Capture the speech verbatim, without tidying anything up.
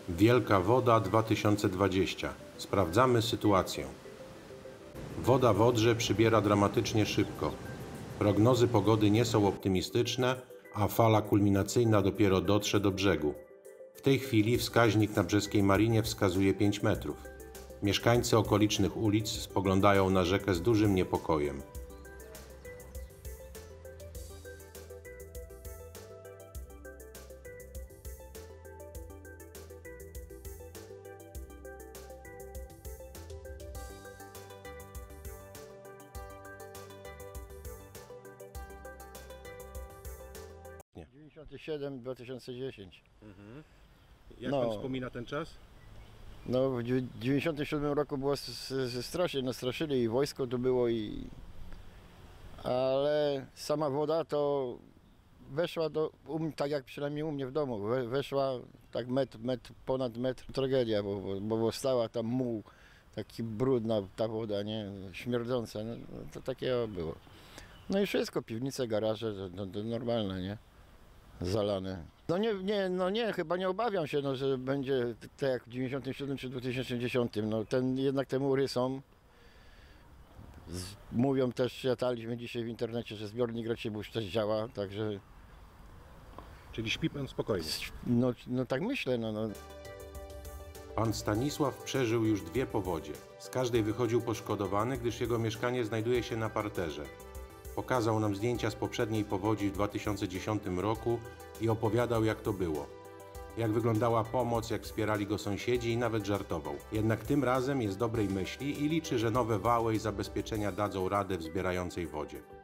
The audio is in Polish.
Wielka Woda dwa tysiące dwadzieścia. Sprawdzamy sytuację. Woda w Odrze przybiera dramatycznie szybko. Prognozy pogody nie są optymistyczne, a fala kulminacyjna dopiero dotrze do brzegu. W tej chwili wskaźnik na brzeskiej marinie wskazuje pięć metrów. Mieszkańcy okolicznych ulic spoglądają na rzekę z dużym niepokojem. dziewięćdziesiąty siódmy dwa tysiące dziesięć. Mhm. Jak No. pan wspomina ten czas? No w dziewięćdziesiątym siódmym roku było s- s- strasznie, no straszyli i wojsko tu było i... Ale sama woda to weszła do, u mnie, tak jak przynajmniej u mnie w domu, we, weszła tak metr, metr, ponad metr, tragedia, bo, bo, bo stała tam muł, taki brudna ta woda, nie, śmierdząca, no, to takiego było. No i wszystko, piwnice, garaże, to, to, to normalne, nie? Zalane. No nie, nie, no nie, chyba nie obawiam się, no, że będzie tak jak w dziewięćdziesiątym siódmym czy dwa tysiące dziesiątym. No ten, jednak te mury są. Z, mówią też, czytaliśmy dzisiaj w internecie, że zbiornik Racibórz też działa, także Czyli śpi pan spokojnie. no, no tak myślę, no, no. Pan Stanisław przeżył już dwie powodzie. Z każdej wychodził poszkodowany, gdyż jego mieszkanie znajduje się na parterze. Pokazał nam zdjęcia z poprzedniej powodzi w dwa tysiące dziesiątym roku i opowiadał, jak to było. Jak wyglądała pomoc, jak wspierali go sąsiedzi i nawet żartował. Jednak tym razem jest dobrej myśli i liczy, że nowe wały i zabezpieczenia dadzą radę w zbierającej wodzie.